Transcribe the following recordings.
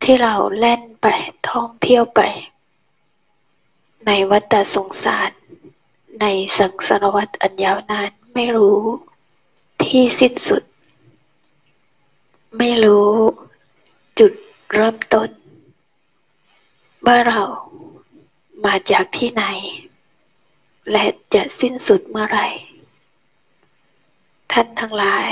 ที่เราแล่นไปท่องเที่ยวไปในวัฏสงสารในสังสารวัฏอันยาวนานไม่รู้ที่สิ้นสุดไม่รู้จุดเริ่มต้นว่าเรามาจากที่ไหนและจะสิ้นสุดเมื่อไหร่ท่านทั้งหลาย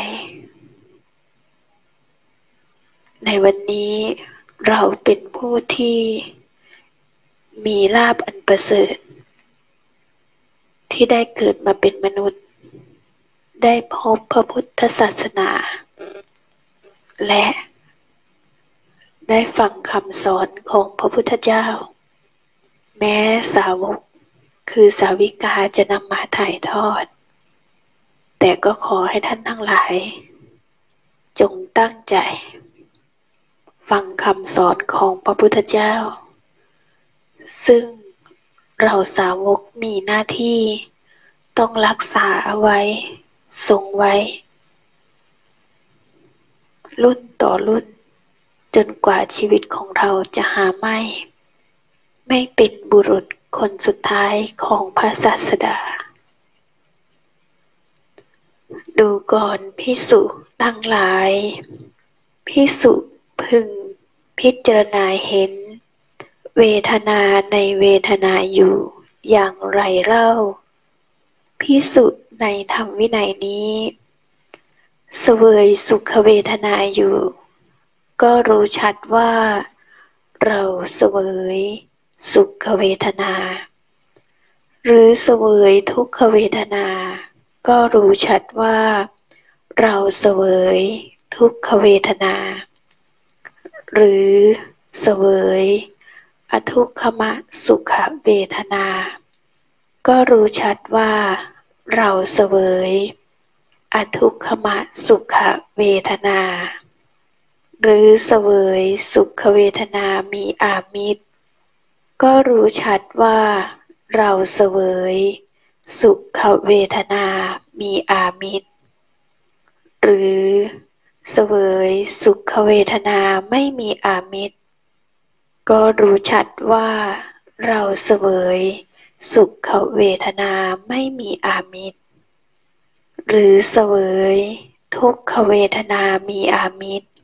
ในวันนี้เราเป็นผู้ที่มีลาภอันประเสริฐที่ได้เกิดมาเป็นมนุษย์ได้พบพระพุทธศาสนาและได้ฟังคำสอนของพระพุทธเจ้าแม้สาวกคือสาวิกาจะนำมาถ่ายทอดแต่ก็ขอให้ท่านทั้งหลายจงตั้งใจฟังคำสอนของพระพุทธเจ้าซึ่งเราสาวกมีหน้าที่ต้องรักษาเอาไว้ทรงไว้รุ่นต่อรุ่นจนกว่าชีวิตของเราจะหาไม่เป็นบุรุษคนสุดท้ายของพระศาสดาดูก่อนภิกษุทั้งหลายภิกษุพึงพิจารณาเห็นเวทนาในเวทนาอยู่อย่างไรเล่าภิกษุในธรรมวินัยนี้เสวยสุขเวทนาอยู่ก็รู้ชัดว่าเราเสวยสุขเวทนาหรือเสวยทุกขเวทนาก็รู้ชัดว่าเราเสวยทุกขเวทนาหรือเสวยอทุกขมสุขเวทนาก็รู้ชัดว่าเราเสวยอทุกขมสุขเวทนาหรือเสวยสุขเวทนามีอามิตรก็รู้ชัดว่าเราเสวยสุขเวทนามีอามิตรหรือเสวยสุขเวทนาไม่มีอามิตรก็รู้ชัดว่าเราเสวยสุขเวทนาไม่มีอามิตรหรือเสวยทุกขเวทนามีอามิตร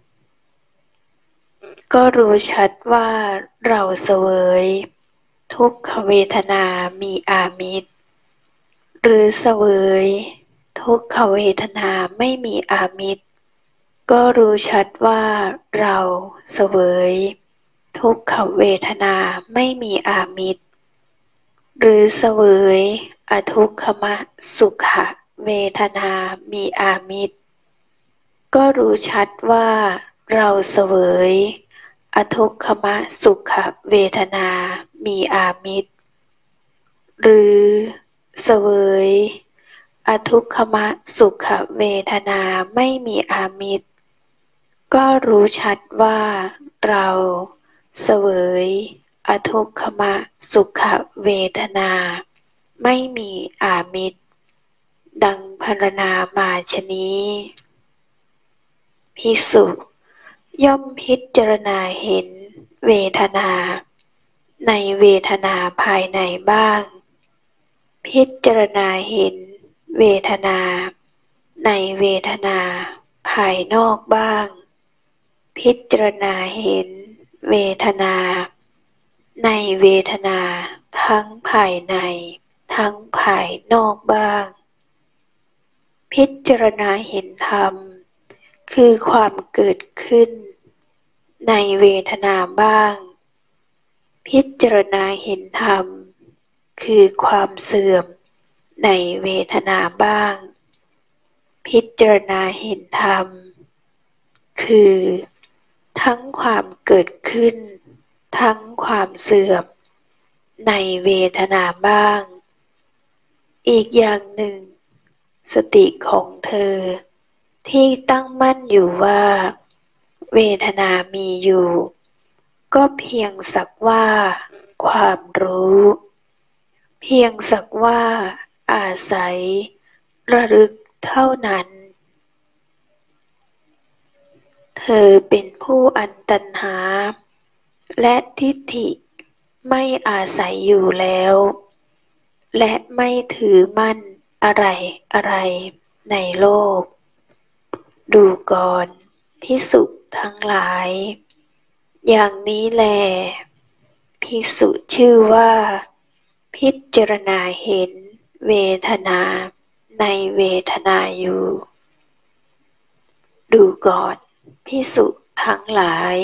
ก็รู้ชัดว่าเราเสวยทุกขเวทนามีอามิตรหรือเสวยทุกขเวทนาไม่มีอามิตรก็รู้ชัดว่าเราเสวยทุกขเวทนาไม่มีอามิตรหรือเสวยอทุกขมสุขเวทนามีอามิตรก็รู้ชัดว่าเราเสวยอทุกขมสุขเวทนามีอามิตรหรือเสวยอทุกขมสุขเวทนาไม่มีอามิตรก็รู้ชัดว่าเราเสวยอทุกขมสุขเวทนาไม่มีอามิตรดังพรรณนามาฉะนี้ภิกษุย่อมพิจารณาเห็นเวทนาในเวทนาภายในบ้างพิจารณาเห็นเวทนาในเวทนาภายนอกบ้างพิจารณาเห็นเวทนาในเวทนาทั้งภายในทั้งภายนอกบ้างพิจารณาเห็นธรรมคือความเกิดขึ้นในเวทนาบ้างพิจารณาเห็นธรรมคือความเสื่อมในเวทนาบ้างพิจารณาเห็นธรรมคือทั้งความเกิดขึ้นทั้งความเสื่อมในเวทนาบ้างอีกอย่างหนึ่งสติของเธอที่ตั้งมั่นอยู่ว่าเวทนามีอยู่ก็เพียงสักว่าความรู้เพียงสักว่าอาศัยระลึกเท่านั้นเธอเป็นผู้อันตัณหาและทิฏฐิไม่อาศัยอยู่แล้วและไม่ถือมั่นอะไรอะไรในโลกดูก่อนภิกษุทั้งหลายอย่างนี้แลภิกษุชื่อว่าพิจารณาเห็นเวทนาในเวทนาอยู่ดูก่อนภิกษุทั้งหลาย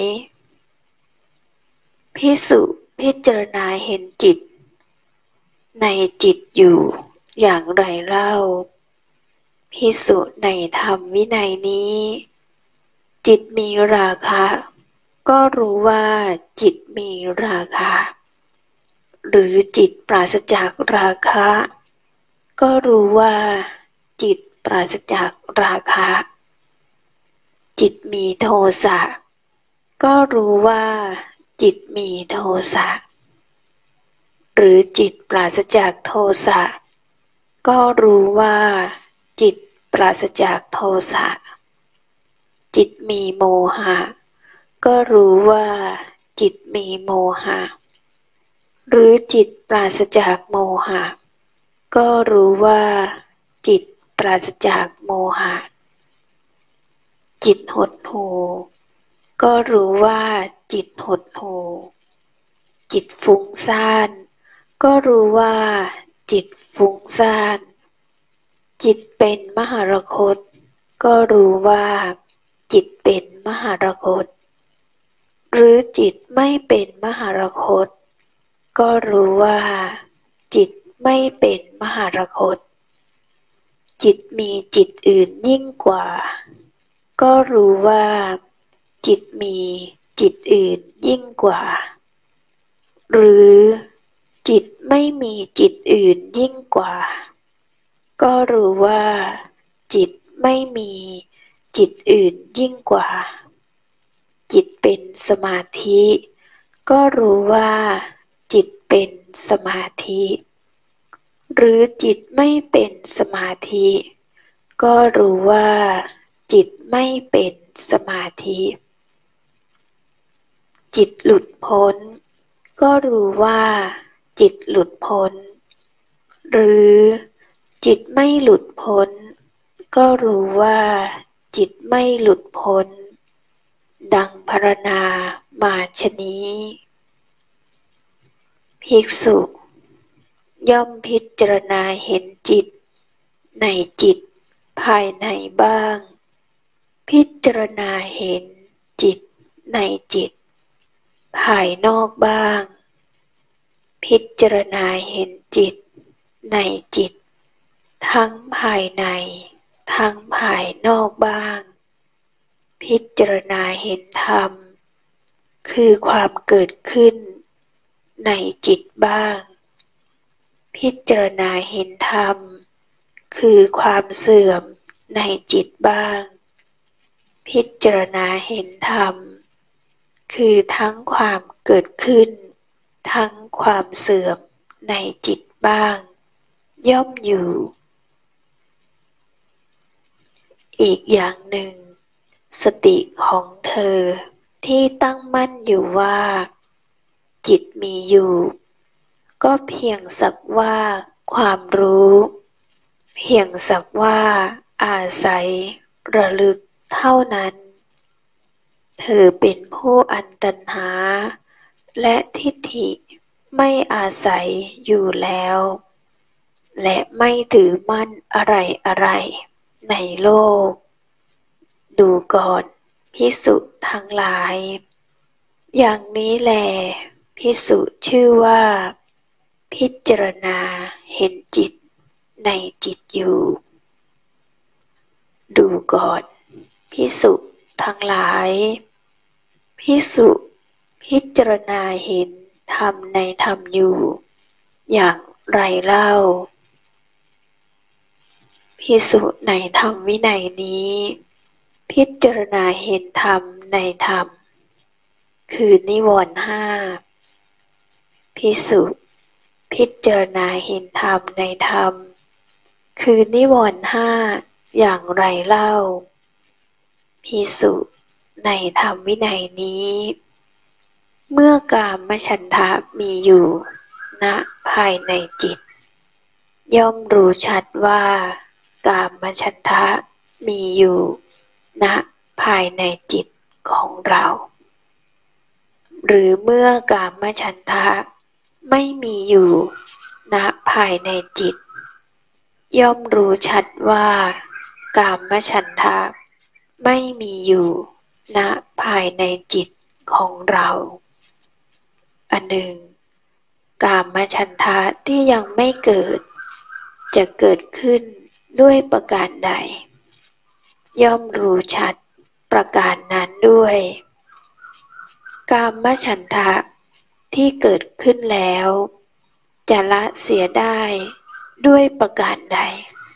ภิกษุพิจารณาเห็นจิตในจิตอยู่อย่างไรเล่าภิกษุในธรรมวินัยนี้จิตมีราคะก็รู้ว่าจิตมีราคะหรือจิตปราศจากราคะก็รู้ว่าจิตปราศจากราคะจิตมีโทสะก็รู้ว่าจิตมีโทสะหรือจิตปราศจากโทสะก็รู้ว่าจิตปราศจากโทสะจิตมีโมหะก็รู้ว่าจิตมีโมหะหรือจิตปราศจากโมหะก็รู้ว่าจิตปราศจากโมหะจิตหดหู่ก็รู้ว่าจิตหดหู่จิตฟุ้งซ่านก็รู้ว่าจิตฟุ้งซ่านจิตเป็นมหรคตก็รู้ว่าจิตเป็นมหรคตหรือจิตไม่เป็นมหรคตก็รู้ว่าจิตไม่เป็นมหรคตจิตมีจิตอื่นยิ่งกว่าก็รู้ว่าจิตมีจิตอื่นยิ่งกว่าหรือจิตไม่มีจิตอื่นยิ่งกว่าก็รู้ว่าจิตไม่มีจิตอื่นยิ่งกว่าจิตเป็นสมาธิก็รู้ว่าจิตเป็นสมาธิหรือจิตไม่เป็นสมาธิก็รู้ว่าจิตไม่เป็นสมาธิจิตหลุดพ้นก็รู้ว่าจิตหลุดพ้นหรือจิตไม่หลุดพ้นก็รู้ว่าจิตไม่หลุดพ้นดังพรรณนามาชนี้ภิกษุย่อมพิจารณาเห็นจิตในจิตภายในบ้างพิจารณาเห็นจิตในจิตภายนอกบ้างพิจารณาเห็นจิตในจิตทั้งภายในทั้งภายนอกบ้างพิจารณาเห็นธรรมคือความเกิดขึ้นในจิตบ้างพิจารณาเห็นธรรมคือความเสื่อมในจิตบ้างพิจารณาเห็นธรรมคือทั้งความเกิดขึ้นทั้งความเสื่อมในจิตบ้างย่อมอยู่อีกอย่างหนึ่งสติของเธอที่ตั้งมั่นอยู่ว่าจิตมีอยู่ก็เพียงสักว่าความรู้เพียงสักว่าอาศัยระลึกเท่านั้นเธอเป็นผู้อันตัณหาและทิฏฐิไม่อาศัยอยู่แล้วและไม่ถือมั่นอะไรอะไรในโลกดูก่อนภิกษุทั้งหลายอย่างนี้แลภิกษุชื่อว่าพิจารณาเห็นจิตในจิตอยู่ดูก่อนภิกษุทั้งหลายภิกษุพิจารณาเห็นธรรมในธรรมอยู่อย่างไรเล่าภิกษุในธรรมวินัยนี้พิจารณาเห็นธรรมในธรรมคือนิวรณ์ห้าภิกษุพิจารณาเห็นธรรมในธรรมคือนิวรณ์ห้าอย่างไรเล่าภิกษุในธรรมวินัยนี้เมื่อกามฉันทะมีอยู่ณภายในจิตย่อมรู้ชัดว่ากามฉันทะมีอยู่ณภายในจิตของเราหรือเมื่อกามฉันทะไม่มีอยู่ณภายในจิตย่อมรู้ชัดว่ากามฉันทะไม่มีอยู่ณภายในจิตของเราอันหนึ่งกามฉันทะที่ยังไม่เกิดจะเกิดขึ้นด้วยประการใดย่อมรู้ชัดประการนั้นด้วยกามฉันทะที่เกิดขึ้นแล้วจะละเสียได้ด้วยประการใด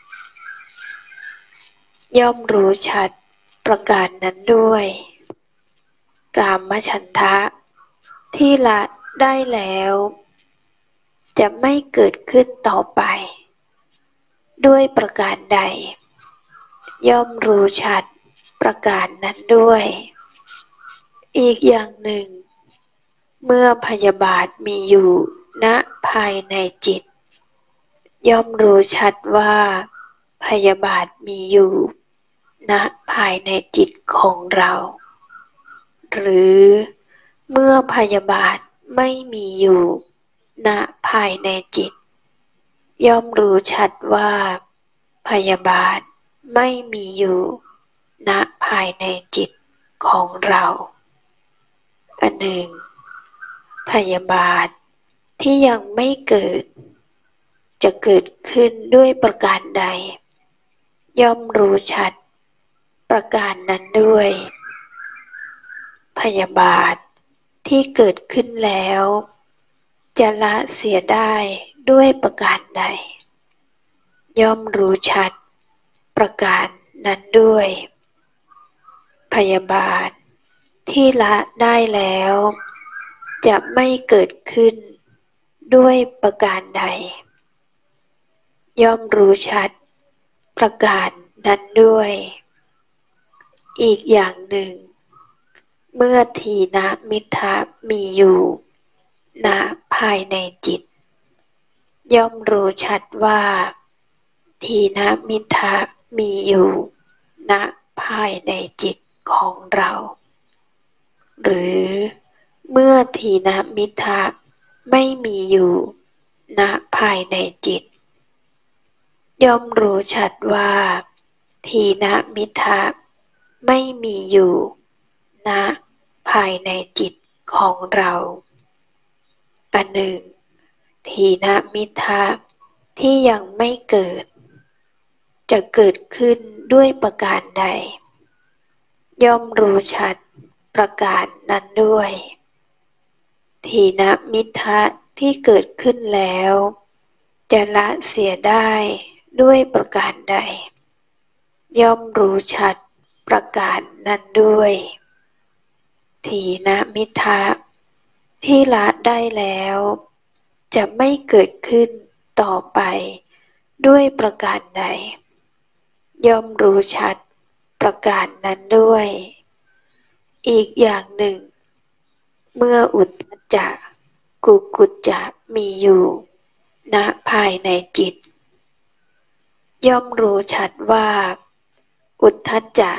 ย่อมรู้ชัดประการนั้นด้วยกามฉันทะที่ละได้แล้วจะไม่เกิดขึ้นต่อไปด้วยประการใดย่อมรู้ชัดประการนั้นด้วยอีกอย่างหนึ่งเมื่อพยาบาทมีอยู่ณภายในจิตย่อมรู้ชัดว่าพยาบาทมีอยู่ณภายในจิตของเราหรือเมื่อพยาบาทไม่มีอยู่ณภายในจิตย่อมรู้ชัดว่าพยาบาทไม่มีอยู่ณภายในจิตของเราอันหนึ่งพยาบาทที่ยังไม่เกิดจะเกิดขึ้นด้วยประการใดย่อมรู้ชัดประการนั้นด้วยพยาบาทที่เกิดขึ้นแล้วจะละเสียได้ด้วยประการใดย่อมรู้ชัดประการนั้นด้วยพยาบาทที่ละได้แล้วจะไม่เกิดขึ้นด้วยประการใดย่อมรู้ชัดประการนั้นด้วยอีกอย่างหนึ่งเมื่อทีนมิทธะมีอยู่ณภายในจิตย่อมรู้ชัดว่าทีนมิทธะมีอยู่ณภายในจิตของเราหรือเมื่อทีนมิทธะไม่มีอยู่ณภายในจิตย่อมรู้ชัดว่าทีนมิทธะไม่มีอยู่ณภายในจิตของเราอันหนึ่งทีนมิทธะที่ยังไม่เกิดจะเกิดขึ้นด้วยประการใดย่อมรู้ชัดประการนั้นด้วยทีนมิทธะที่เกิดขึ้นแล้วจะละเสียได้ด้วยประการใดย่อมรู้ชัดประการนั้นด้วยทีนมิทธะที่ละได้แล้วจะไม่เกิดขึ้นต่อไปด้วยประการใดย่อมรู้ชัดประการนั้นด้วยอีกอย่างหนึ่งเมื่ออุทธัจจะกุกุจจะมีอยู่ณภายในจิตย่อมรู้ชัดว่าอุทธัจจะ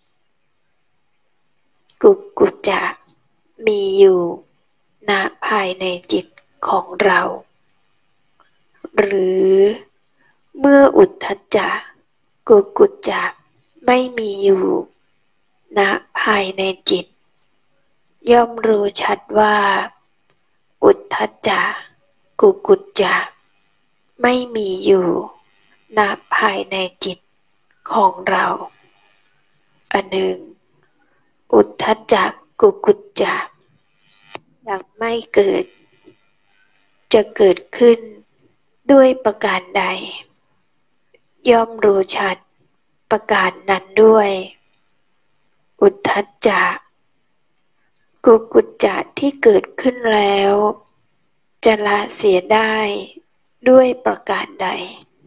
กุกุจจะมีอยู่ณภายในจิตของเราหรือเมื่ออุทธัจจะกุกุจจะไม่มีอยู่ณภายในจิตย่อมรู้ชัดว่าอุทธัจจะกุกุจจะไม่มีอยู่ณภายในจิตของเราอันหนึ่งอุทธัจจะกุกุจจะยังไม่เกิดจะเกิดขึ้นด้วยประการใดย่อมรู้ชัดประการนั้นด้วยอุทธัจจะกุกุจจะที่เกิดขึ้นแล้วจะละเสียได้ด้วยประการใด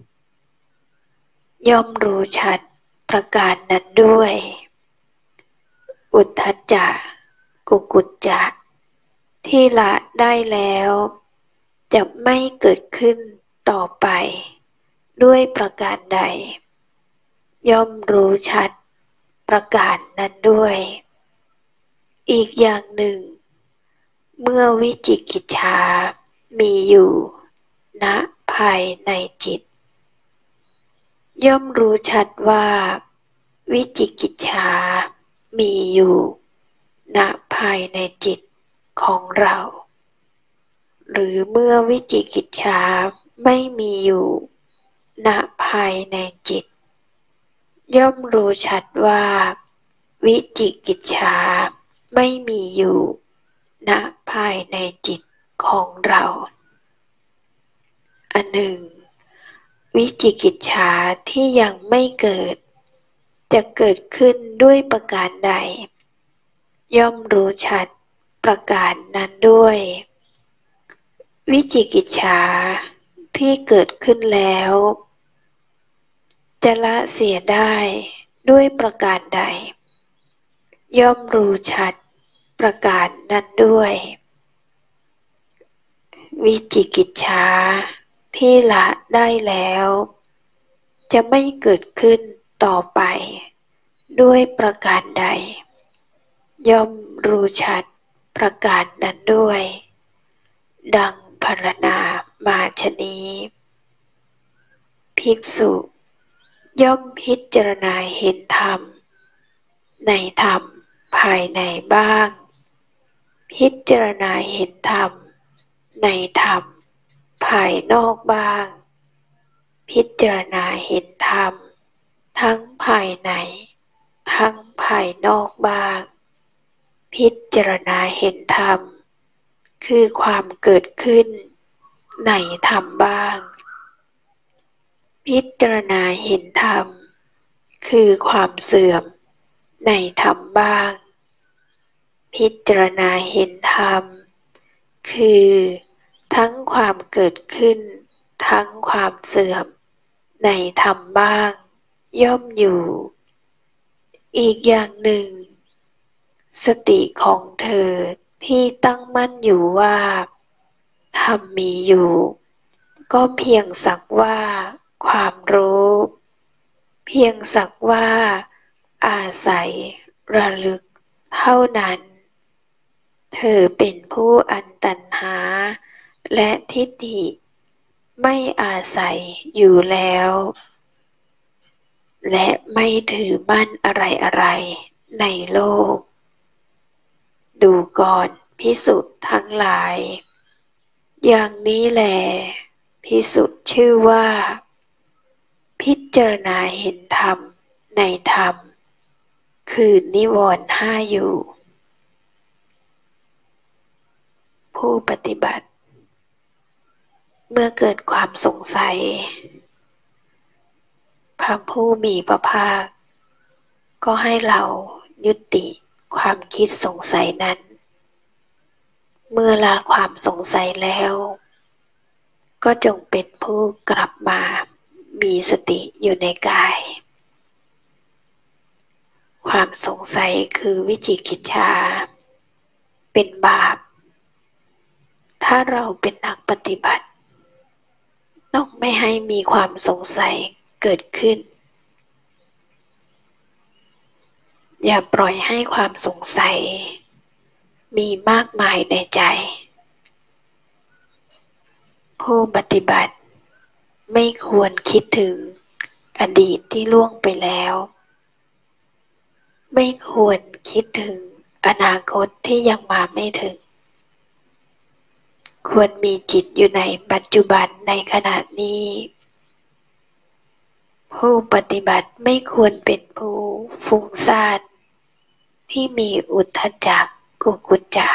ย่อมรู้ชัดประการนั้นด้วยอุทธัจจะกุกุจจะที่ละได้แล้วจะไม่เกิดขึ้นต่อไปด้วยประการใดย่อมรู้ชัดประการนั้นด้วยอีกอย่างหนึ่งเมื่อวิจิกิจฉามีอยู่ณภายในจิตย่อมรู้ชัดว่าวิจิกิจฉามีอยู่ณภายในจิตของเราหรือเมื่อวิจิกิจฉาไม่มีอยู่ณภายในจิตย่อมรู้ชัดว่าวิจิกิจฉาไม่มีอยู่ณภายในจิตของเราอันหนึ่งวิจิกิจฉาที่ยังไม่เกิดจะเกิดขึ้นด้วยประการใดย่อมรู้ชัดประการนั้นด้วยวิจิกิจฉาที่เกิดขึ้นแล้วจะละเสียได้ด้วยประการใดย่อมรู้ชัดประการนั้นด้วยวิจิกิจฉาที่ละได้แล้วจะไม่เกิดขึ้นต่อไปด้วยประการใดย่อมรู้ชัดประการนั้นด้วยดังพรรณนามาชนี้ภิกษุย่อมพิจารณาเห็นธรรมในธรรมภายในบ้างพิจารณาเห็นธรรมในธรรมภายนอกบ้างพิจารณาเห็นธรรมทั้งภายในทั้งภายนอกบ้างพิจารณาเห็นธรรมคือความเกิดขึ้นในธรรมบ้างพิจารณาเห็นธรรมคือความเสื่อมในธรรมบ้างพิจารณาเห็นธรรมคือทั้งความเกิดขึ้นทั้งความเสื่อมในธรรมบ้างย่อมอยู่อีกอย่างหนึ่งสติของเธอที่ตั้งมั่นอยู่ว่าธรรมมีอยู่ก็เพียงสักว่าความรู้เพียงสักว่าอาศัยระลึกเท่านั้นเธอเป็นผู้อันตัณหาและทิฏฐิไม่อาศัยอยู่แล้วและไม่ถือมั่นอะไรในโลกดูก่อนภิกษุทั้งหลายอย่างนี้แลภิกษุชื่อว่าพิจารณาเห็นธรรมในธรรมคือนิวรณ์ห้าอยู่ผู้ปฏิบัติเมื่อเกิดความสงสัยพระผู้มีพระภาคก็ให้เรายุติความคิดสงสัยนั้นเมื่อละความสงสัยแล้วก็จงเป็นผู้กลับมามีสติอยู่ในกายความสงสัยคือวิจิกิจฉาเป็นบาปถ้าเราเป็นนักปฏิบัติต้องไม่ให้มีความสงสัยเกิดขึ้นอย่าปล่อยให้ความสงสัยมีมากมายในใจผู้ปฏิบัติไม่ควรคิดถึงอดีตที่ล่วงไปแล้วไม่ควรคิดถึงอนาคตที่ยังมาไม่ถึงควรมีจิตอยู่ในปัจจุบันในขณะนี้ผู้ปฏิบัติไม่ควรเป็นผู้ฟุ้งซ่านที่มีอุทธัจจะกุกุจจะ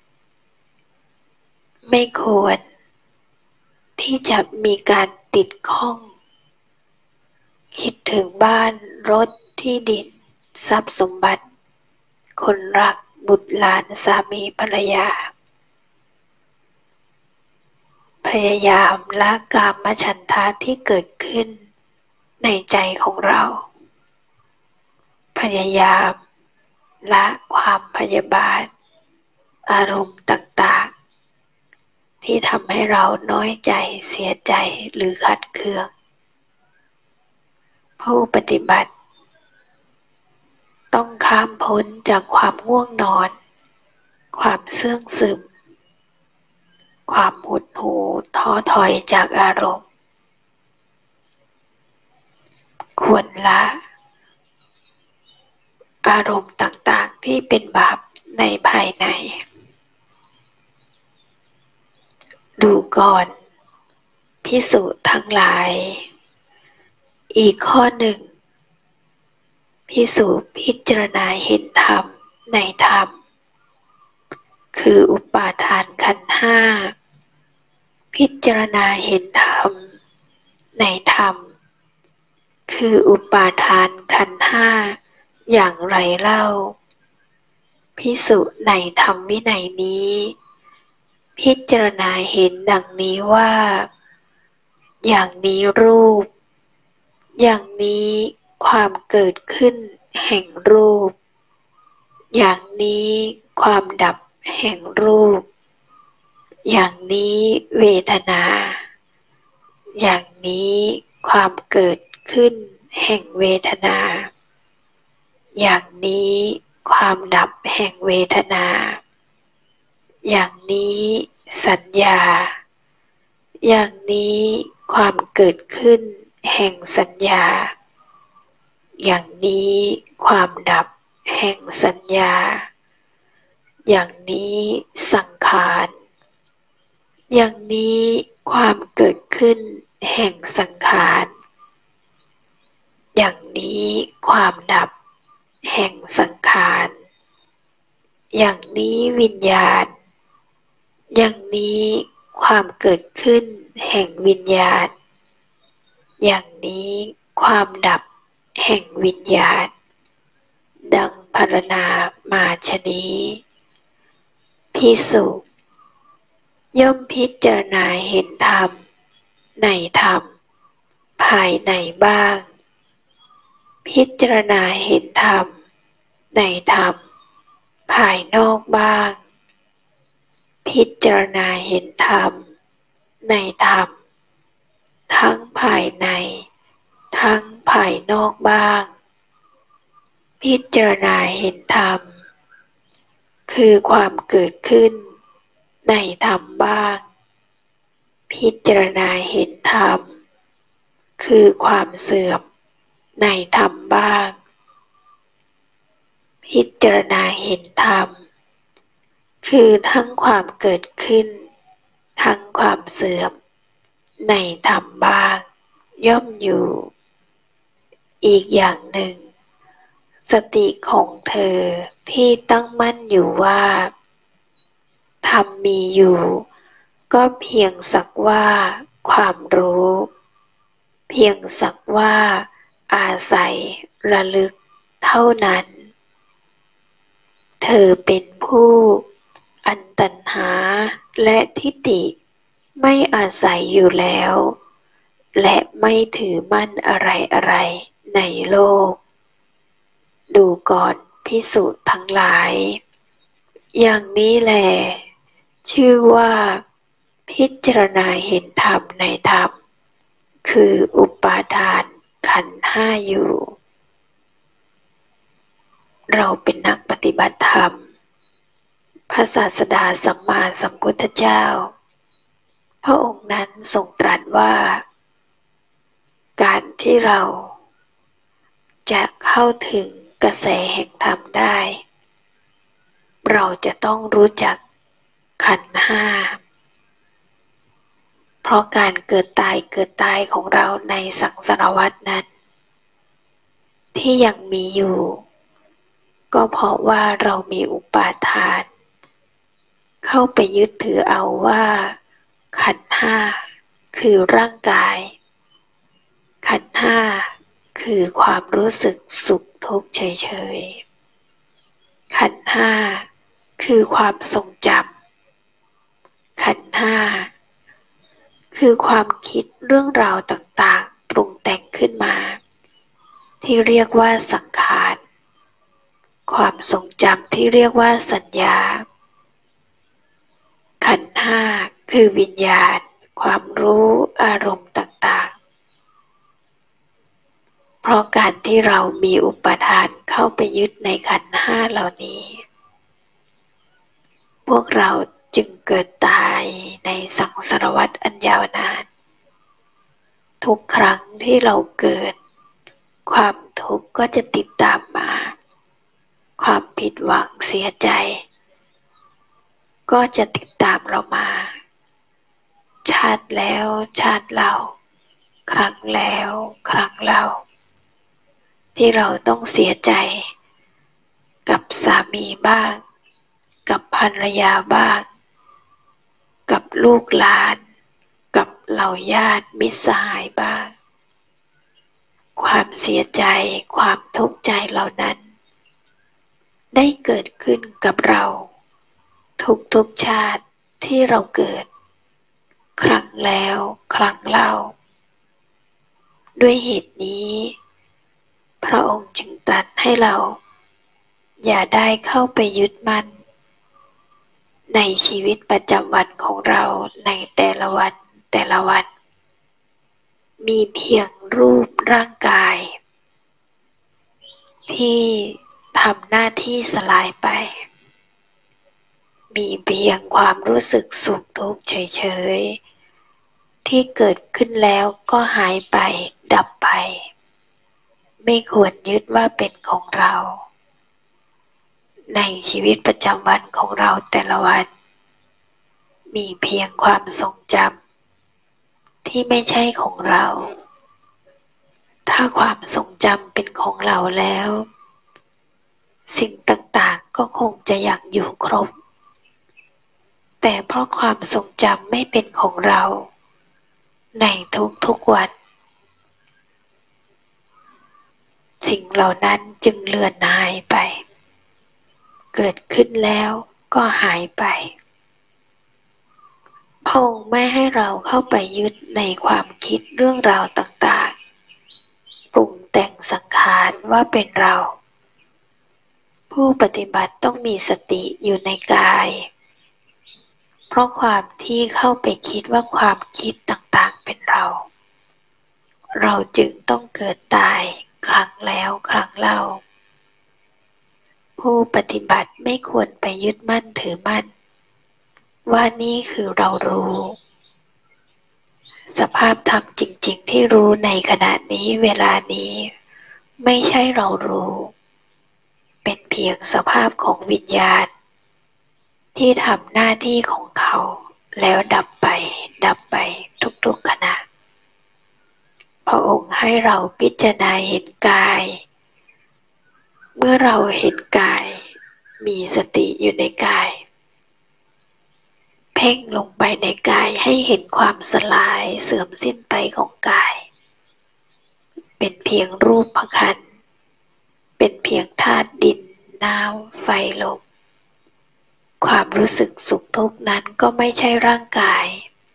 ไม่ควรที่จะมีการติดข้องคิดถึงบ้านรถที่ดินทรัพย์สมบัติคนรักบุตรหลานสามีภรรยาพยายามละกามฉันทะที่เกิดขึ้นในใจของเราพยายามละความพยาบาทอารมณ์ต่างๆที่ทำให้เราน้อยใจเสียใจหรือขัดเคืองผู้ปฏิบัติต้องข้ามพ้นจากความง่วงนอนความเสื่องซึมความหดหู่ท้อถอยจากอารมณ์ควรละอารมณ์ต่างๆที่เป็นบาปในภายในดูก่อนภิกษุทั้งหลายอีกข้อหนึ่งภิกษุพิจารณาเห็นธรรมในธรรมคืออุปาทานขันธ์ห้าพิจารณาเห็นธรรมในธรรมคืออุปาทานขันธ์ห้าอย่างไรเล่าภิกษุในธรรมวินัยนี้พิจารณาเห็นดังนี้ว่าอย่างนี้รูปอย่างนี้ความเกิดขึ้นแห่งรูปอย่างนี้ความดับแห่งรูปอย่างนี้เวทนาอย่างนี้ความเกิดขึ้นแห่งเวทนาอย่างนี้ความดับแห่งเวทนาอย่างนี้สัญญาอย่างนี้ความเกิดขึ้นแห่งสัญญาอย่างนี้ความดับแห่งสัญญาอย่างนี้สังขารอย่างนี้ความเกิดขึ้นแห่งสังขารอย่างนี้ความดับแห่งสังขารอย่างนี้วิญญาณอย่างนี้ความเกิดขึ้นแห่งวิญญาณอย่างนี้ความดับแห่งวิญญาณดังพรรณนามาชนี้ภิกษุย่อมพิจารณาเห็นธรรมในธรรมภายในบ้างพิจารณาเห็นธรรมในธรรมภายนอกบ้างพิจารณาเห็นธรรมในธรรมทั้งภายในทั้งภายนอกบ้างพิจารณาเห็นธรรมคือความเกิดขึ้นในธรรมบ้างพิจารณาเห็นธรรมคือความเสื่อมในธรรมบ้างพิจารณาเห็นธรรมคือทั้งความเกิดขึ้นทั้งความเสื่อมในธรรมบ้างย่อมอยู่อีกอย่างหนึ่งสติของเธอที่ตั้งมั่นอยู่ว่าธรรมมีอยู่ก็เพียงสักว่าความรู้เพียงสักว่าอาศัยระลึกเท่านั้นเธอเป็นผู้อันตัณหาและทิฏฐิไม่อาศัยอยู่แล้วและไม่ถือมั่นอะไรในโลกดูก่อนภิกษุทั้งหลายอย่างนี้แลชื่อว่าพิจารณาเห็นธรรมในธรรมคืออุปาทานขันธ์ห้าอยู่เราเป็นนักปฏิบัติธรรมพระศาสดาสัมมาสัมพุทธเจ้าพระองค์นั้นทรงตรัสว่าการที่เราจะเข้าถึงกระแสแห่งธรรมได้เราจะต้องรู้จักขันธ์ห้าเพราะการเกิดตายของเราในสังสารวัฏนั้นที่ยังมีอยู่ก็เพราะว่าเรามีอุปาทานเข้าไปยึดถือเอาว่าขันธ์ห้าคือร่างกายขันธ์ห้าคือความรู้สึกสุขทุกข์เฉยๆขันธ์ห้าคือความทรงจำขันธ์ห้าคือความคิดเรื่องราวต่างๆปรุงแต่งขึ้นมาที่เรียกว่าสังขารความทรงจำที่เรียกว่าสัญญาขันธ์ห้าคือวิญญาณความรู้อารมณ์ต่างๆเพราะการที่เรามีอุปทานเข้าไปยึดในขันธ์ห้าเหล่านี้พวกเราจึงเกิดตายในสังสารวัฏอันยาวนานทุกครั้งที่เราเกิดความทุกข์ก็จะติดตามมาความผิดหวังเสียใจก็จะติดตามเรามาชาติแล้วชาติเล่าครั้งแล้วครั้งเล่าที่เราต้องเสียใจกับสามีบ้างกับภรรยาบ้างกับลูกหลานกับเหล่าญาติมิตรสหายบ้างความเสียใจความทุกข์ใจเหล่านั้นได้เกิดขึ้นกับเราทุกชาติที่เราเกิดครั้งแล้วครั้งเล่าด้วยเหตุนี้พระองค์จึงตรัสให้เราอย่าได้เข้าไปยึดมั่นในชีวิตประจำวันของเราในแต่ละวันแต่ละวันมีเพียงรูปร่างกายที่ทำหน้าที่สลายไปมีเพียงความรู้สึกสุขทุกข์เฉยๆที่เกิดขึ้นแล้วก็หายไปดับไปไม่ควรยึดว่าเป็นของเราในชีวิตประจำวันของเราแต่ละวันมีเพียงความทรงจำที่ไม่ใช่ของเราถ้าความทรงจำเป็นของเราแล้วสิ่งต่างๆก็คงจะอยากอยู่ครบแต่เพราะความทรงจำไม่เป็นของเราในทุกๆวันสิ่งเหล่านั้นจึงเลือนหายไปเกิดขึ้นแล้วก็หายไปพระองค์ไม่ให้เราเข้าไปยึดในความคิดเรื่องราวต่างๆปรุงแต่งสังขารว่าเป็นเราผู้ปฏิบัติต้องมีสติอยู่ในกายเพราะความที่เข้าไปคิดว่าความคิดต่างๆเป็นเราเราจึงต้องเกิดตายครั้งแล้วครั้งเล่าผู้ปฏิบัติไม่ควรไปยึดมั่นถือมั่นว่านี่คือเรารู้สภาพธรรมจริงๆที่รู้ในขณะนี้เวลานี้ไม่ใช่เรารู้เป็นเพียงสภาพของวิญญาณที่ทำหน้าที่ของเขาแล้วดับไปดับไปทุกๆขณะพระองค์ให้เราพิจารณาเห็นกายเมื่อเราเห็นกายมีสติอยู่ในกายเพ่งลงไปในกายให้เห็นความสลายเสื่อมสิ้นไปของกายเป็นเพียงรูปขันธ์เป็นเพียงธาตุดินน้ำไฟลมความรู้สึกสุขทุกข์นั้นก็ไม่ใช่ร่างกาย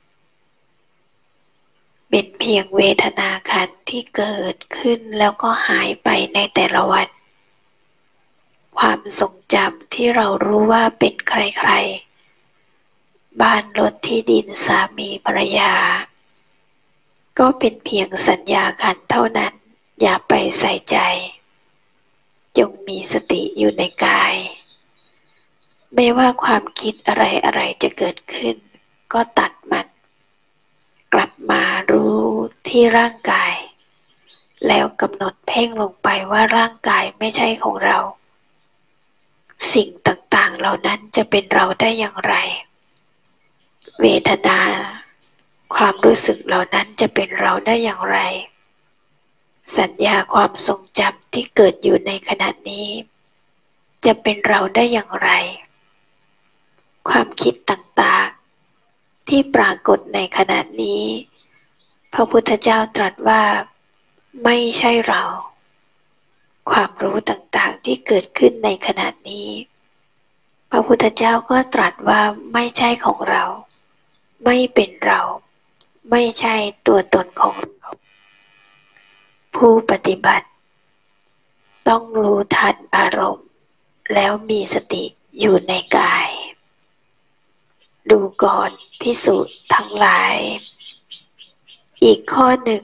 เป็นเพียงเวทนาขันธ์ที่เกิดขึ้นแล้วก็หายไปในแต่ละวันความทรงจำที่เรารู้ว่าเป็นใครๆบ้านรถที่ดินสามีภรรยาก็เป็นเพียงสัญญาขันธ์เท่านั้นอย่าไปใส่ใจจงมีสติอยู่ในกายไม่ว่าความคิดอะไรๆจะเกิดขึ้นก็ตัดมันกลับมารู้ที่ร่างกายแล้วกำหนดเพ่งลงไปว่าร่างกายไม่ใช่ของเราสิ่งต่างๆเหล่านั้นจะเป็นเราได้อย่างไรเวทนาความรู้สึกเหล่านั้นจะเป็นเราได้อย่างไรสัญญาความทรงจำที่เกิดอยู่ในขณะนี้จะเป็นเราได้อย่างไรความคิดต่างๆที่ปรากฏในขณะนี้พระพุทธเจ้าตรัสว่าไม่ใช่เราความรู้ต่างๆที่เกิดขึ้นในขณะนี้พระพุทธเจ้าก็ตรัสว่าไม่ใช่ของเราไม่เป็นเราไม่ใช่ตัวตนของเราผู้ปฏิบัติต้องรู้ทันอารมณ์แล้วมีสติอยู่ในกายดูก่อนภิกษุทั้งหลายอีกข้อหนึ่ง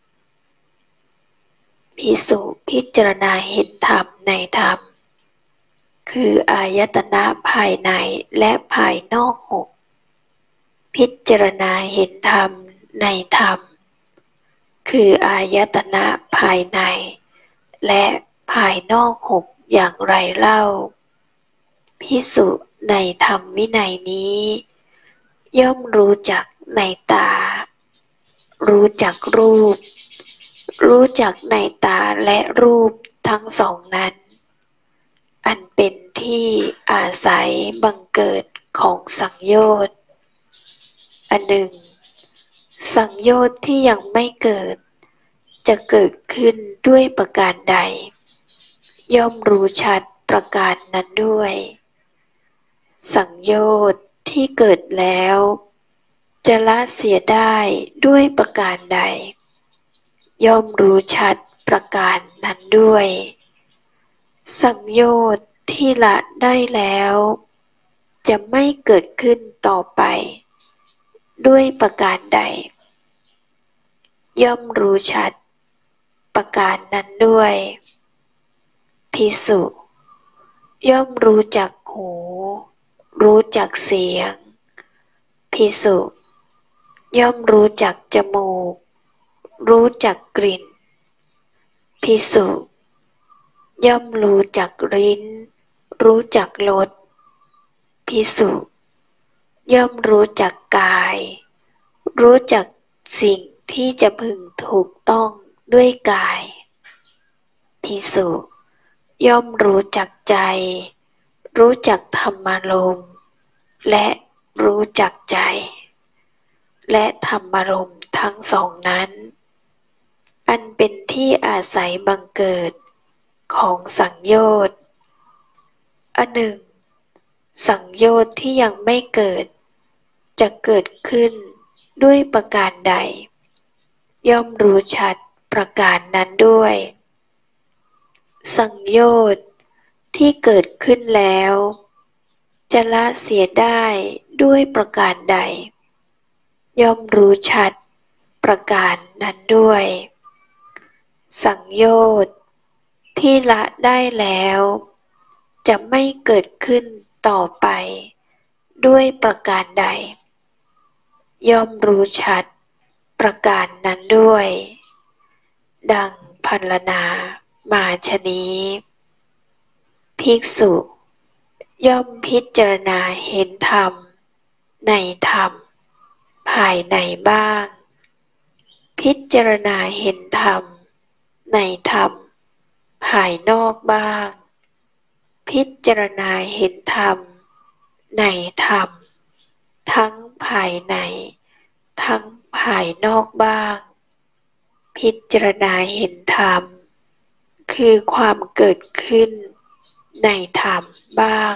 ภิกษุพิจารณาเห็นธรรมในธรรมคืออายตนะภายในและภายนอกหกพิจารณาเห็นธรรมในธรรมคืออายตนะภายในและภายนอกหกอย่างไรเล่าภิกษุในธรรมวินัยนี้ย่อมรู้จักในตารู้จักรูปรู้จักในตาและรูปทั้งสองนั้นอันเป็นที่อาศัยบังเกิดของสังโยชน์อันหนึ่งสังโยชน์ที่ยังไม่เกิดจะเกิดขึ้นด้วยประการใดย่อมรู้ชัดประการนั้นด้วยสังโยชน์ที่เกิดแล้วจะละเสียได้ด้วยประการใดย่อมรู้ชัดประการนั้นด้วยสังโยชน์ที่ละได้แล้วจะไม่เกิดขึ้นต่อไปด้วยประการใดย่อมรู้ชัดประการนั้นด้วยภิกษุย่อมรู้จักหูรู้จักเสียงภิกษุย่อมรู้จักจมูกรู้จักกลิ่นภิกษุย่อมรู้จักลิ้นรู้จักรสภิกษุย่อมรู้จักกายรู้จักสิ่งที่จะพึงถูกต้องด้วยกายภิกษุย่อมรู้จักใจรู้จักธรรมารมณ์และรู้จักใจและธรรมารมณ์ทั้งสองนั้นอันเป็นที่อาศัยบังเกิดของสังโยชน์อันหนึ่งสังโยชน์ที่ยังไม่เกิดจะเกิดขึ้นด้วยประการใดย่อมรู้ชัดประการนั้นด้วยสังโยชน์ที่เกิดขึ้นแล้วจะละเสียได้ด้วยประการใดย่อมรู้ชัดประการนั้นด้วยสังโยชน์ที่ละได้แล้วจะไม่เกิดขึ้นต่อไปด้วยประการใดย่อมรู้ชัดประการนั้นด้วยดังพรรณนามาชนี้ภิกษุย่อมพิจารณาเห็นธรรมในธรรมภายในบ้างพิจารณาเห็นธรรมในธรรมภายนอกบ้างพิจารณาเห็นธรรมในธรรมทั้งภายในทั้งภายนอกบ้างพิจารณาเห็นธรรมคือความเกิดขึ้นในธรรมบ้าง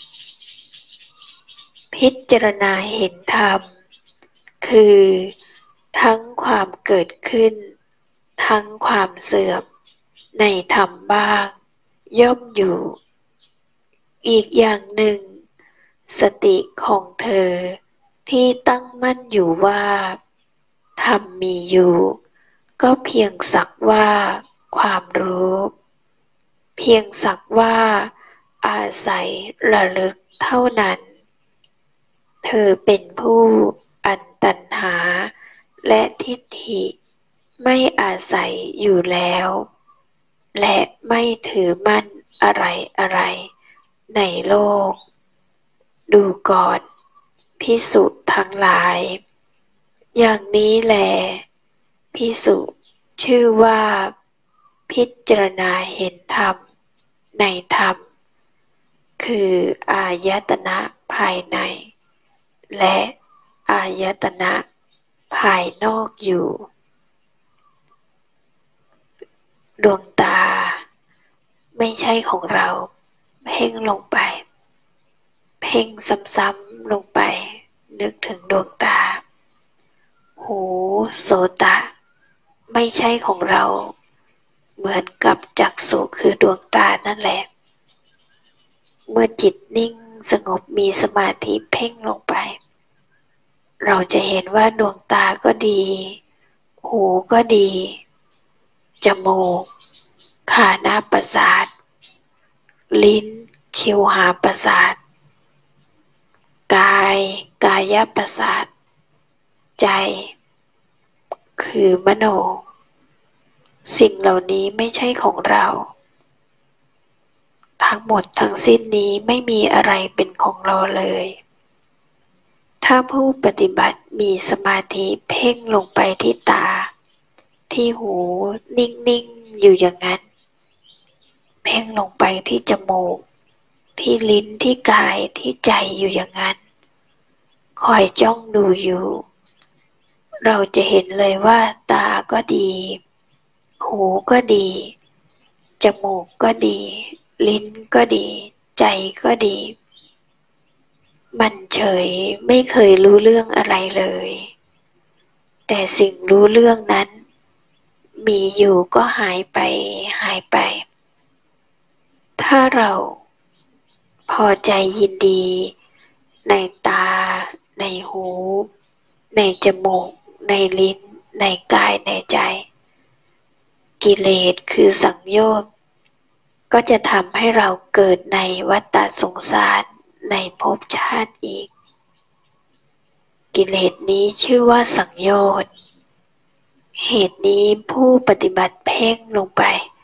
พิจารณาเห็นธรรมคือทั้งความเกิดขึ้นทั้งความเสื่อมในธรรมบ้างย่อมอยู่อีกอย่างหนึ่งสติของเธอที่ตั้งมั่นอยู่ว่าธรรมมีอยู่ก็เพียงสักว่าความรู้เพียงสักว่าอาศัยระลึกเท่านั้นเธอเป็นผู้อันตัณหาและทิฏฐิไม่อาศัยอยู่แล้วและไม่ถือมั่นอะไรอะไรในโลกดูก่อนภิกษุทั้งหลายอย่างนี้แลภิกษุชื่อว่าพิจารณาเห็นธรรมในธรรมคืออายตนะภายในและอายตนะภายนอกอยู่ดวงตาไม่ใช่ของเราเพ่งลงไปเพ่งซ้ำๆลงไปนึกถึงดวงตาหูโสตะไม่ใช่ของเราเหมือนกับจักษุคือดวงตานั่นแหละเมื่อจิตนิ่งสงบมีสมาธิเพ่งลงไปเราจะเห็นว่าดวงตาก็ดี หูก็ดี จมูกคานาประสาท ลิ้นชิวหาประสาท กายกายประสาท ใจคือมโน สิ่งเหล่านี้ไม่ใช่ของเรา ทั้งหมดทั้งสิ้นนี้ไม่มีอะไรเป็นของเราเลย ถ้าผู้ปฏิบัติมีสมาธิเพ่งลงไปที่ตา ที่หูนิ่งๆอยู่อย่างนั้น เพ่งลงไปที่จมูก ที่ลิ้นที่กายที่ใจอยู่อย่างนั้น คอยจ้องดูอยู่ เราจะเห็นเลยว่าตาก็ดี หูก็ดี จมูกก็ดี ลิ้นก็ดี ใจก็ดี มันเฉยไม่เคยรู้เรื่องอะไรเลย แต่สิ่งรู้เรื่องนั้น มีอยู่ก็หายไปหายไป ถ้าเราพอใจยินดีในตา ในหู ในจมูก ในลิ้น ในกาย ในใจ กิเลสคือสังโยชน์ก็จะทำให้เราเกิดในวัฏสงสารในภพชาติอีก กิเลสนี้ชื่อว่าสังโยชน์ เหตุนี้ผู้ปฏิบัติเพ่งลงไป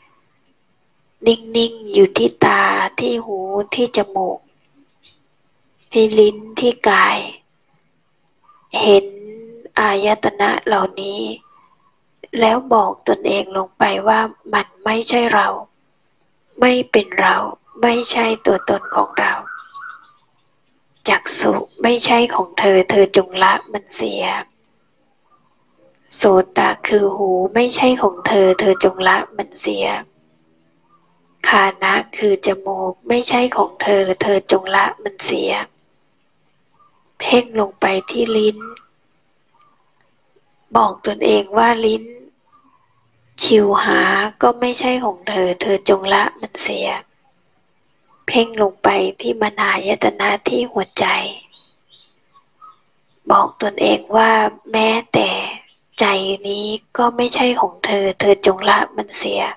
นิ่งๆอยู่ที่ตาที่หูที่จมูก ที่ลิ้นที่กาย เห็นอายตนะเหล่านี้ แล้วบอกตนเองลงไปว่ามันไม่ใช่เรา ไม่เป็นเราไม่ใช่ตัวตนของเรา จักษุไม่ใช่ของเธอ เธอจงละมันเสีย โสตคือหูไม่ใช่ของเธอ เธอจงละมันเสีย คานะคือจมูกไม่ใช่ของเธอ เธอจงละมันเสีย เพ่งลงไปที่ลิ้น บอกตนเองว่าลิ้น ชิวหาก็ไม่ใช่ของเธอ เธอจงละมันเสีย เพ่งลงไปที่มนายตนะที่หัวใจ บอกตนเองว่าแม้แต่ใจนี้ก็ไม่ใช่ของเธอ เธอจงละมันเสีย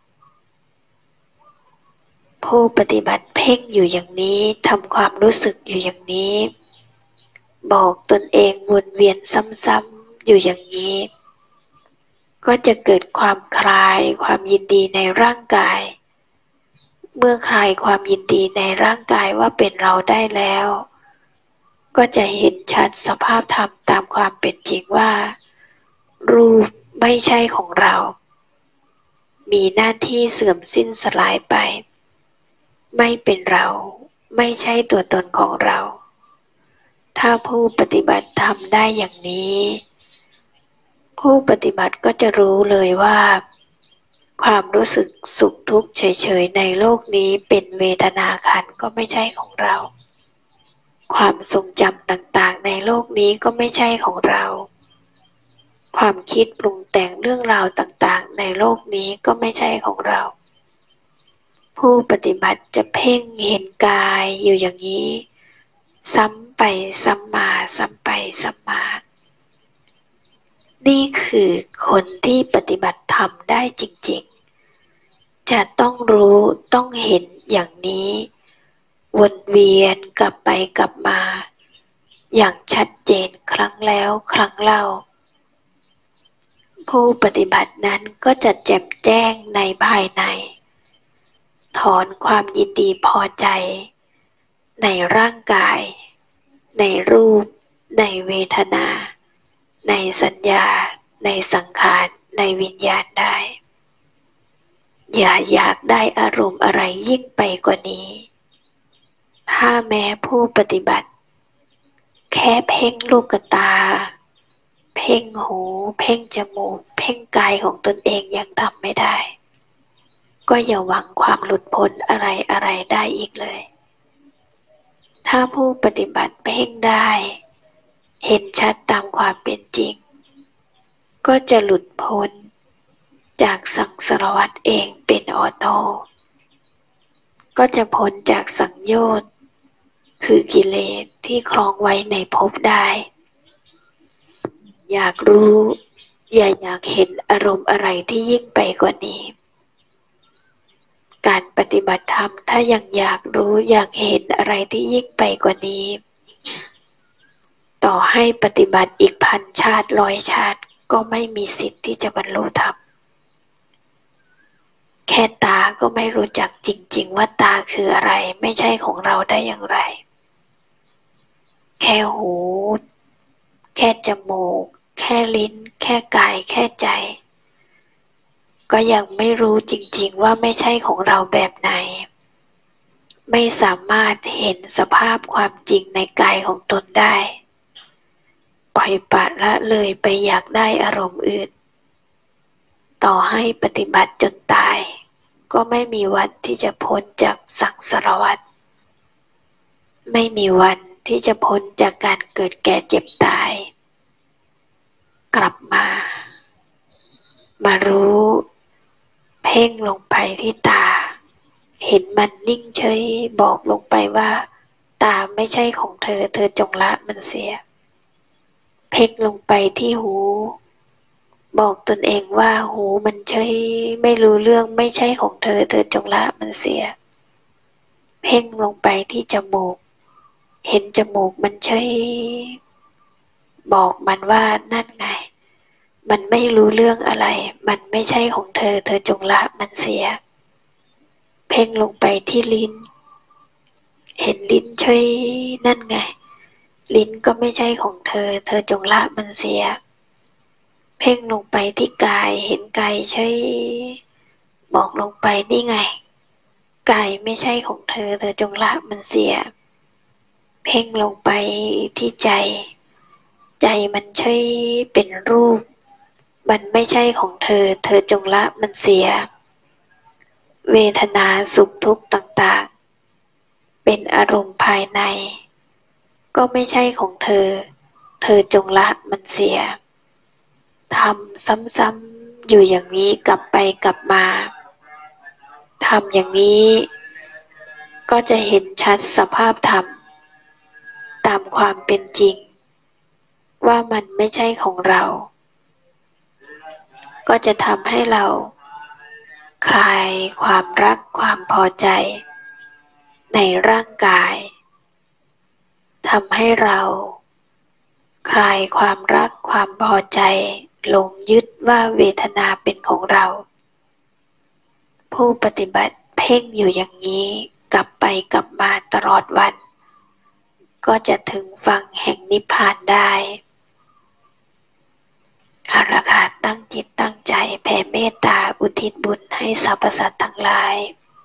ผู้ปฏิบัติเพ่งอยู่อย่างนี้ทำความรู้สึกอยู่อย่างนี้ บอกตนเองวนเวียนซ้ำๆอยู่อย่างนี้ ก็จะเกิดความคลายความยินดีในร่างกาย เมื่อคลายความยินดีในร่างกายว่าเป็นเราได้แล้ว ก็จะเห็นชัดสภาพธรรมตามความเป็นจริงว่า รูปไม่ใช่ของเรา มีหน้าที่เสื่อมสิ้นสลายไป ไม่เป็นเราไม่ใช่ตัวตนของเรา ถ้าผู้ปฏิบัติทำได้อย่างนี้ ผู้ปฏิบัติก็จะรู้เลยว่า ความรู้สึกสุขทุกข์เฉยๆในโลกนี้เป็นเวทนาขันธ์ก็ไม่ใช่ของเรา ความทรงจำต่างๆในโลกนี้ก็ไม่ใช่ของเรา ความคิดปรุงแต่งเรื่องราวต่างๆในโลกนี้ก็ไม่ใช่ของเรา ผู้ปฏิบัติจะเพ่งเห็นกายอยู่อย่างนี้ซ้ำไปซ้ำมาซ้ำไปซ้ำมา นี่คือคนที่ปฏิบัติธรรมได้จริงๆ จะต้องรู้ต้องเห็นอย่างนี้วนเวียนกลับไปกลับมา อย่างชัดเจนครั้งแล้วครั้งเล่า ผู้ปฏิบัตินั้นก็จะแจ่มแจ้งในภายใน ถอนความยินดีพอใจ ในร่างกาย ในรูป ในเวทนา ในสัญญา ในสังขารในวิญญาณได้ อย่าอยากได้อารมณ์อะไรยิ่งไปกว่านี้ ถ้าแม้ผู้ปฏิบัติ แค่เพ่งลูกตา เพ่งหู เพ่งจมูก เพ่งกายของตนเองยังทำไม่ได้ ก็อย่าหวังความหลุดพ้นอะไรได้อีกเลย ถ้าผู้ปฏิบัติเพ่งได้ เห็นชัดตามความเป็นจริง ก็จะหลุดพ้นจากสังสารวัฏเองเป็นออโต้ก็จะพ้นจากสังโยชน์คือกิเลสที่คล้องไว้ในภพได้อยากรู้อย่าอยากเห็นอารมณ์อะไรที่ยิ่งไปกว่านี้การปฏิบัติธรรมถ้ายังอยากรู้อยากเห็นอะไรที่ยิ่งไปกว่านี้ต่อให้ปฏิบัติอีกพันชาติร้อยชาติก็ไม่มีสิทธิ์ที่จะบรรลุธรรมแค่ตาก็ไม่รู้จักจริงๆว่าตาคืออะไรไม่ใช่ของเราได้อย่างไรแค่หูแค่จมูกแค่ลิ้นแค่กายแค่ใจก็ยังไม่รู้จริงๆว่าไม่ใช่ของเราแบบไหนไม่สามารถเห็นสภาพความจริงในกายของตนได้ปล่อยปละละเลยไปอยากได้อารมณ์อื่นต่อให้ปฏิบัติจนตายก็ไม่มีวันที่จะพ้นจากสังสารวัฏไม่มีวันที่จะพ้นจากการเกิดแก่เจ็บตายกลับมารู้เพ่งลงไปที่ตาเห็นมันนิ่งเฉยบอกลงไปว่าตาไม่ใช่ของเธอเธอจงละมันเสียเพ่งลงไปที่หูบอกตนเองว่าหูมันเฉยไม่รู้เรื่องไม่ใช่ของเธอเธอจงละมันเสียเพ่งลงไปที่จมูกเห็นจมูกมันเฉยบอกมันว่านั่นไงมันไม่รู้เรื่องอะไรมันไม่ใช่ของเธอเธอจงละมันเสียเพ่งลงไปที่ลิ้นเห็นลิ้นเฉยนั่นไงลิ้นก็ไม่ใช่ของเธอเธอจงละมันเสียเพ่งลงไปที่กายเห็นกายเฉยบอกลงไปนี่ไงกายไม่ใช่ของเธอเธอจงละมันเสียเพ่งลงไปที่ใจใจมันเฉยเป็นรูปมันไม่ใช่ของเธอเธอจงละมันเสียเวทนาสุขทุกข์ต่างๆเป็นอารมณ์ภายในก็ไม่ใช่ของเธอเธอจงละมันเสียทำซ้ำๆอยู่อย่างนี้กลับไปกลับมาทำอย่างนี้ก็จะเห็นชัดสภาพธรรมตามความเป็นจริงว่ามันไม่ใช่ของเราก็จะทำให้เราคลายความรักความพอใจในร่างกายทำให้เราคลายความรักความพอใจหลงยึดว่าเวทนาเป็นของเราผู้ปฏิบัติเพ่งอยู่อย่างนี้กลับไปกลับมาตลอดวันก็จะถึงฝั่งแห่งนิพพานได้เอาละค่ะตั้งจิตตั้งใจแผ่เมตตาอุทิศบุญให้สรรพสัตว์ทั้งหลาย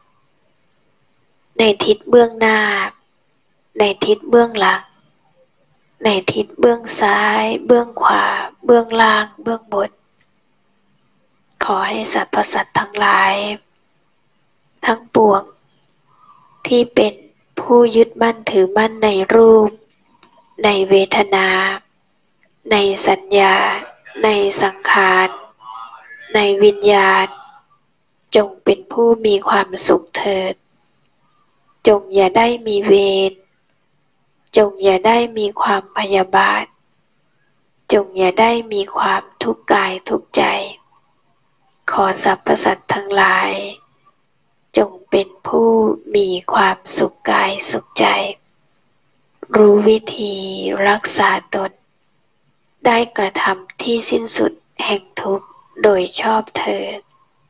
ในทิศเบื้องหน้าในทิศเบื้องหลังในทิศเบื้องซ้ายเบื้องขวาเบื้องล่างเบื้องบนขอให้สรรพสัตว์ทั้งหลายทั้งปวงที่เป็นผู้ยึดมั่นถือมั่นในรูปในเวทนาในสัญญาในสังขารในวิญญาณจงเป็นผู้มีความสุขเถิดจงอย่าได้มีเวรจงอย่าได้มีความพยาบาทจงอย่าได้มีความทุกข์กายทุกข์ใจขอสรรพสัตว์ทั้งหลายจงเป็นผู้มีความสุขกายสุขใจรู้วิธีรักษาตนได้กระทำที่สิ้นสุดแห่งทุกข์โดยชอบเถิด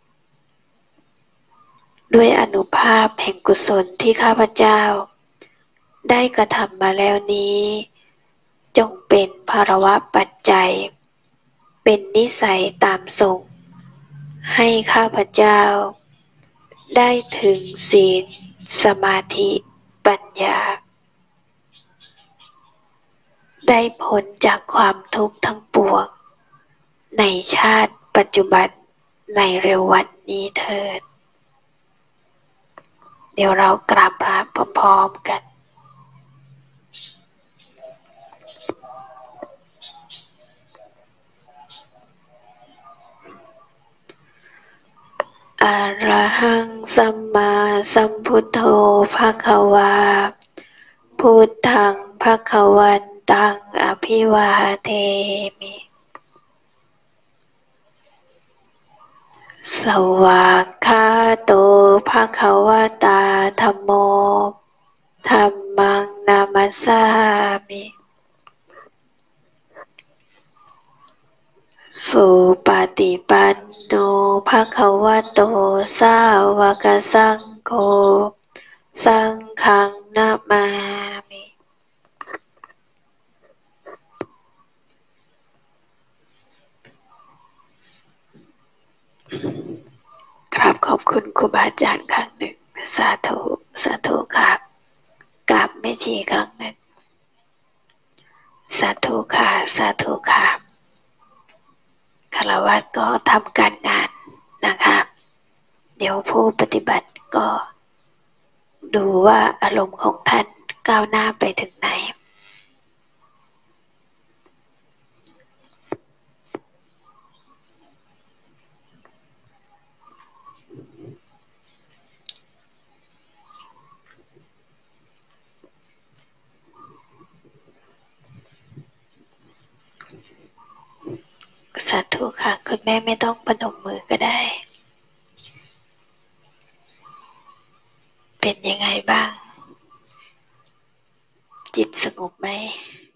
ด้วยอานุภาพแห่งกุศลที่ข้าพเจ้าได้กระทำมาแล้วนี้จงเป็นภารวะปัจจัยเป็นนิสัยตามส่งให้ข้าพเจ้าได้ถึงศีลสมาธิปัญญาได้พ้นจากความทุกข์ทั้งปวงในชาติปัจจุบันในเร็ววันนี้เถิดเดี๋ยวเรากราบพระพร้อมๆกันอะระหังสัมมาสัมพุทโธภคะวาพุทธังภคะวันตังอภิวาเทมิสวากขาโตภะคะวะตาธัมโมธัมมังนามัสสามิสุปฏิปันโนภะคะวะโตสาวกสังโฆสังฆังนะมามิครับขอบคุณครูบาอาจารย์ครั้งหนึ่งสาธุสาธุครับกราบแม่ชีครั้งหนึ่งสาธุค่ะสาธุค่ะฆราวาสก็ทำการงานนะคะเดี๋ยวผู้ปฏิบัติก็ดูว่าอารมณ์ของท่านก้าวหน้าไปถึงไหนสาธุค่ะคุณแม่ไม่ต้องประนมมือก็ได้เป็นยังไงบ้างจิตสงบไหม